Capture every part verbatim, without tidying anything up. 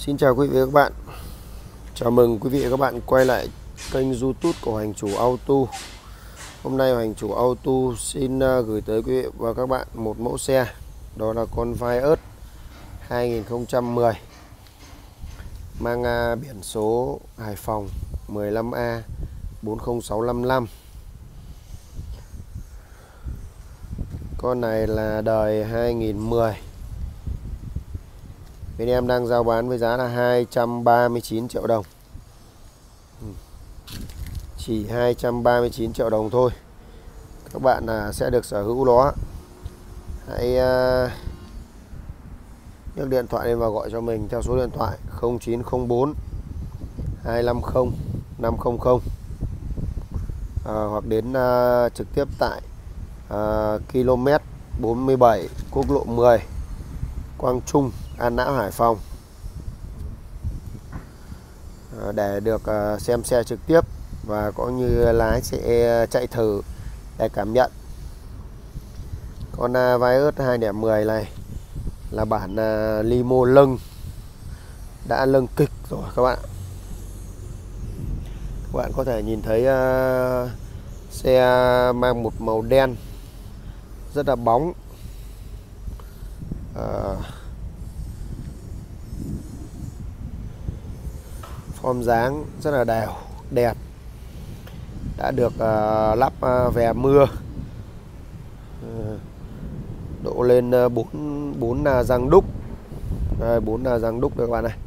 Xin chào quý vị và các bạn. Chào mừng quý vị và các bạn quay lại kênh YouTube của Hoành Chủ Auto. Hôm nay Hoành Chủ Auto xin gửi tới quý vị và các bạn một mẫu xe. Đó là con Vios hai nghìn không trăm mười, mang biển số Hải Phòng mười lăm A bốn không sáu năm năm. Con này là đời hai nghìn không trăm mười. Bên em đang giao bán với giá là hai trăm ba mươi chín triệu đồng. Chỉ hai trăm ba mươi chín triệu đồng thôi. Các bạn là sẽ được sở hữu nó. Hãy uh, nhấc điện thoại lên và gọi cho mình theo số điện thoại không chín không bốn hai năm không năm không không, à, hoặc đến uh, trực tiếp tại uh, km bốn mươi bảy quốc lộ mười, Quang Trung, An Lão, Hải Phòng, à, để được uh, xem xe trực tiếp và có như lái xe chạy thử để cảm nhận. Con uh, Vios hai nghìn không trăm mười này là bản uh, limo lưng, đã lưng kịch rồi các bạn. Các bạn có thể nhìn thấy uh, xe mang một màu đen rất là bóng, uh, form dáng rất là đều đẹp, đã được uh, lắp uh, vè mưa, uh, độ lên bốn bốn là răng đúc, bốn là răng đúc được các bạn này.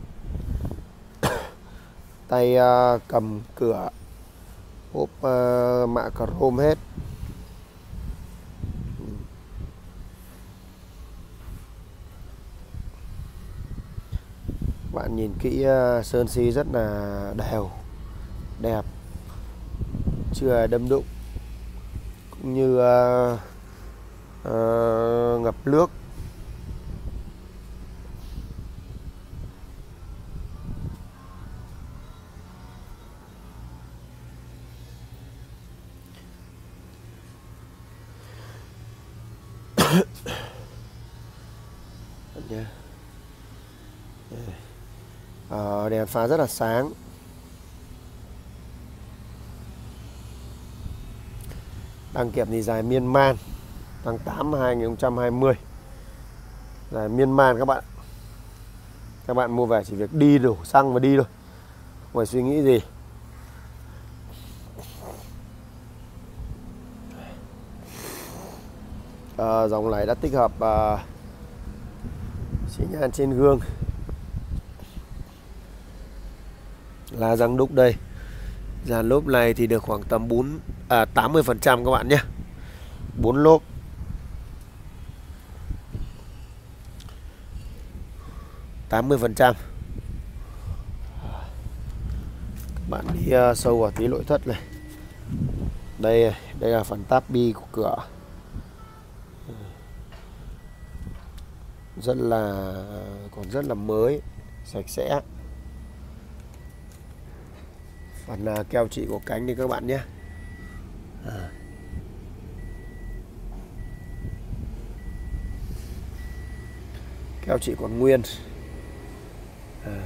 Tay uh, cầm cửa hộp uh, mạ chrome hết. Bạn nhìn kỹ uh, sơn xi rất là đều, đẹp, chưa đâm đụng, cũng như uh, uh, ngập nước. Uh, đèn pha rất là sáng. Đăng kiểm thì dài miên man, tháng tám hai nghìn không trăm hai mươi, dài miên man các bạn. Các bạn mua về chỉ việc đi đổ xăng và đi thôi, không phải suy nghĩ gì. À, dòng này đã tích hợp uh, xi nhan trên gương, là răng đúc đây. Dàn lốp này thì được khoảng tầm bốn à tám mươi phần trăm các bạn nhé. bốn lốp. tám mươi phần trăm. Các bạn đi uh, sâu vào tí nội thất này. Đây đây là phần táp bi của cửa. Rất là còn rất là mới, sạch sẽ. Phần uh, keo chỉ của cánh đi các bạn nhé. À. Keo chỉ còn nguyên. À.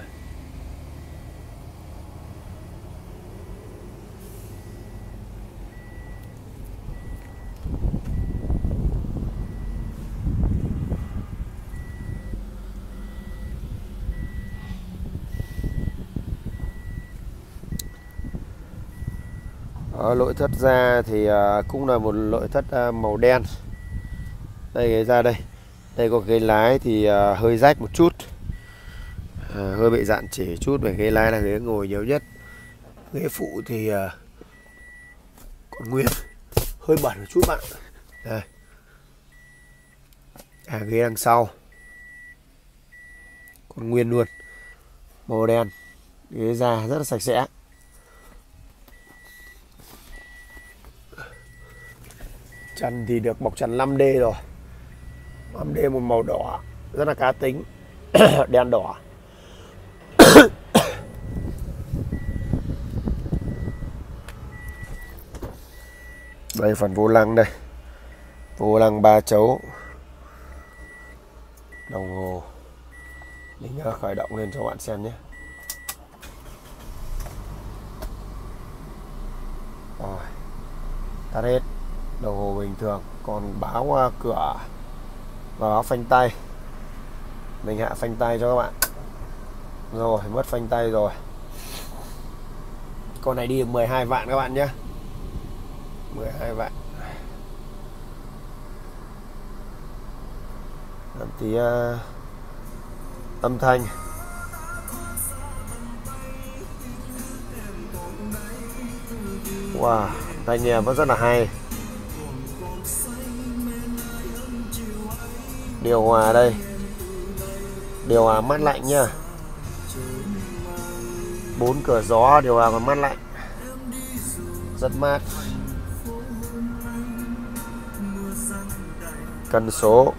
Ở nội thất ra thì uh, cũng là một nội thất uh, màu đen. Đây cái ra đây. Đây có ghế lái thì uh, hơi rách một chút, uh, hơi bị dạn chỉ chút. Về ghế lái là ghế ngồi nhiều nhất. Ghế phụ thì uh, còn nguyên, hơi bẩn một chút bạn. Đây. À, ghế đằng sau còn nguyên luôn, màu đen. Ghế da rất là sạch sẽ. Trần thì được bọc trần năm D rồi. năm D một màu đỏ rất là cá tính. Đen đỏ. Đây phần vô lăng đây. Vô lăng ba chấu. Đồng hồ. Đính Mình uh, khởi động lên cho bạn xem nhé. Rồi, tắt hết, đồng hồ bình thường, còn báo uh, cửa và báo phanh tay. Mình hạ phanh tay cho các bạn. Rồi, mất phanh tay rồi. Con này đi được mười hai vạn các bạn nhé. mười hai vạn. Làm tí uh, âm thanh. Wow, tai nghe vẫn rất là hay. Điều hòa đây, điều hòa mát lạnh nha. Bốn cửa gió, điều hòa còn mát lạnh, rất mát. Cần số,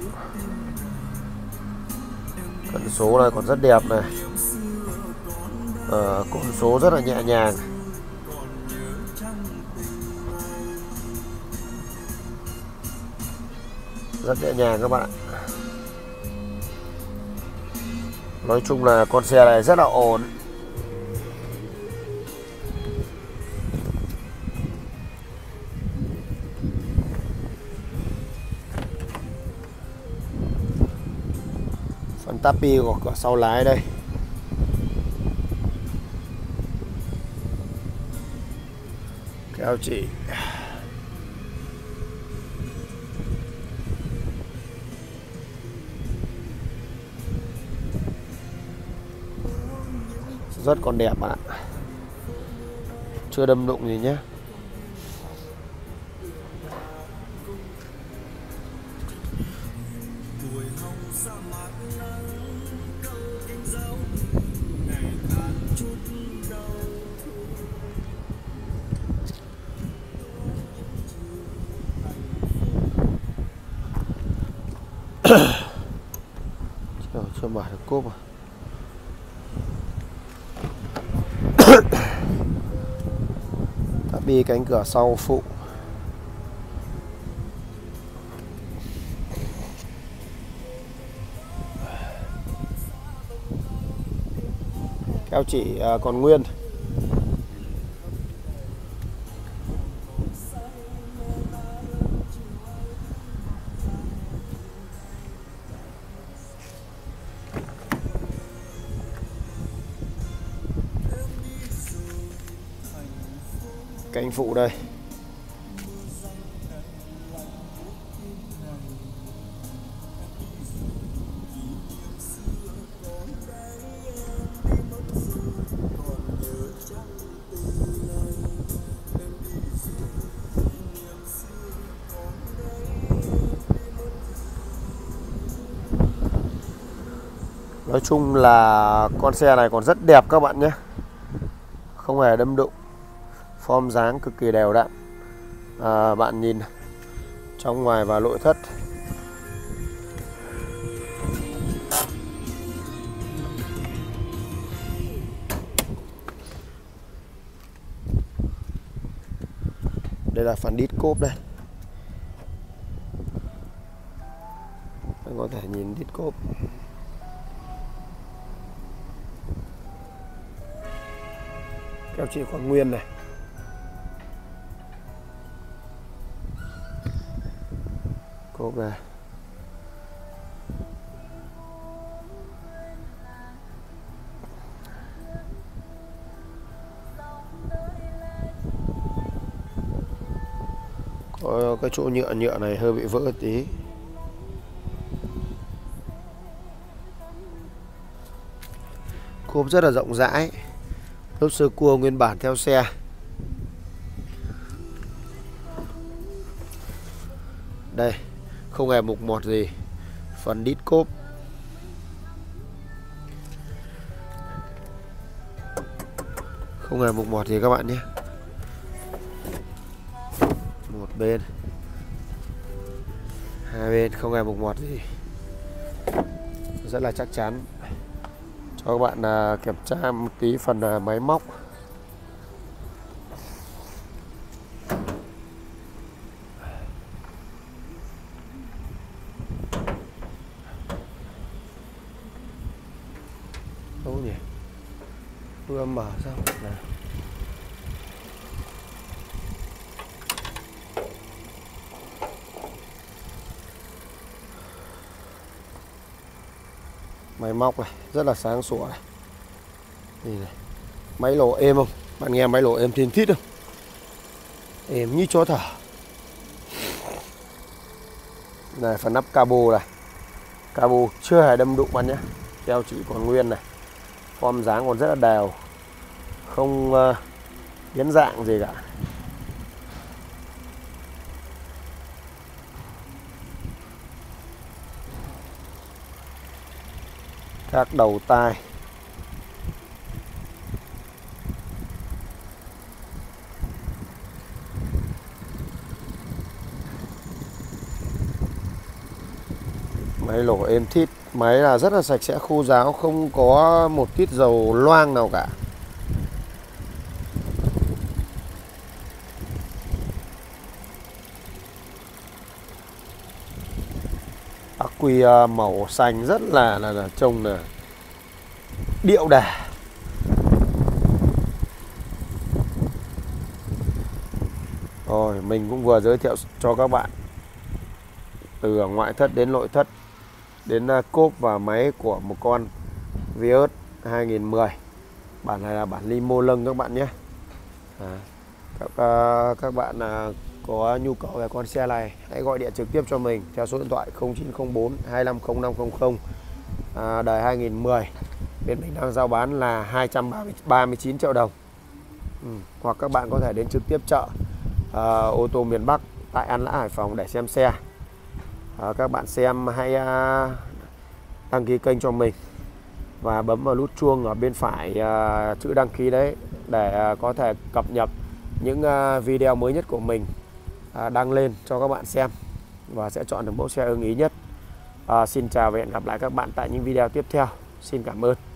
cần số này còn rất đẹp này. Ờ, con số rất là nhẹ nhàng. Rất nhẹ nhàng các bạn. Nói chung là con xe này rất là ổn. Phần tapi của cửa sau lái đây. Keo chỉ. Rất còn đẹp bạn ạ. Chưa đâm đụng gì nhé. Chưa, chưa mở được cốp à. Tapi cánh cửa sau phụ. Keo chỉ còn nguyên. Cánh phụ đây. Nói chung là con xe này còn rất đẹp các bạn nhé. Không hề đâm đụng. Form dáng cực kỳ đều đặn. à, Bạn nhìn trong ngoài và nội thất. Đây là phần đít cốp đây. Bạn có thể nhìn đít cốp. Keo chỉ còn nguyên này. Cốp này. Có cái chỗ nhựa nhựa này hơi bị vỡ tí. Cốp rất là rộng rãi. Lốp sơ cua nguyên bản theo xe. Đây, không hề mục mọt gì. Phần đít cốp. Không hề mục mọt gì các bạn nhé. Một bên, hai bên không hề mục mọt gì. Rất là chắc chắn. Cho các bạn uh, kiểm tra một tí phần uh, máy móc. Đâu nhỉ? Vừa mở ra là máy móc này rất là sáng sủa này. Đây này. Máy nổ êm không? Bạn nghe máy nổ êm thiên thít không? Êm như chó thở. Này phần nắp cabo này. Cabo chưa hề đâm đụng bạn nhé. Keo chỉ còn nguyên này. Form dáng còn rất là đều. Không uh, biến dạng gì cả. Các đầu tai. Máy nổ êm thít. Máy là rất là sạch sẽ, khô ráo, không có một tít dầu loang nào cả. Ắc quy màu xanh rất là là, là trông là điệu đà. Rồi mình cũng vừa giới thiệu cho các bạn từ ngoại thất đến nội thất, đến cốp và máy của một con Vios hai nghìn mười. Bản này là bản limo lưng các bạn nhé. À, các, uh, các bạn uh, có nhu cầu về con xe này hãy gọi điện trực tiếp cho mình theo số điện thoại không chín không bốn hai lăm không năm không không. À, đời hai nghìn mười. Bên mình đang giao bán là hai trăm ba mươi chín triệu đồng. Ừ, hoặc các bạn có thể đến trực tiếp chợ uh, ô tô miền Bắc tại An Lã, Hải Phòng để xem xe. Uh, các bạn xem hãy uh, đăng ký kênh cho mình và bấm vào nút chuông ở bên phải uh, chữ đăng ký đấy để uh, có thể cập nhật những uh, video mới nhất của mình uh, đăng lên cho các bạn xem và sẽ chọn được mẫu xe ưng ý nhất. Uh, xin chào và hẹn gặp lại các bạn tại những video tiếp theo. Xin cảm ơn.